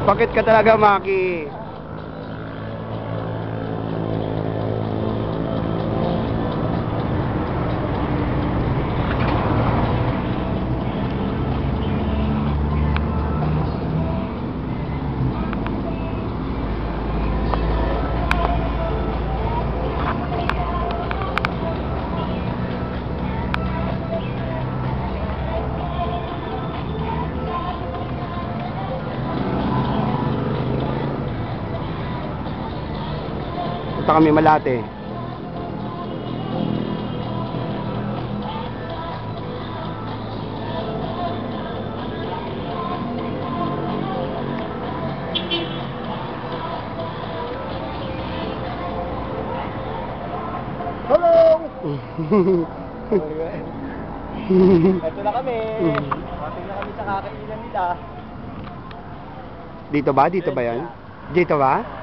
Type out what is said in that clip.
Bakit ka talaga, Maki? Punta kami Malate. Hello! Ito na kami. Mating na kami sa kakainan nila. Dito ba? Dito ba yan? Dito ba?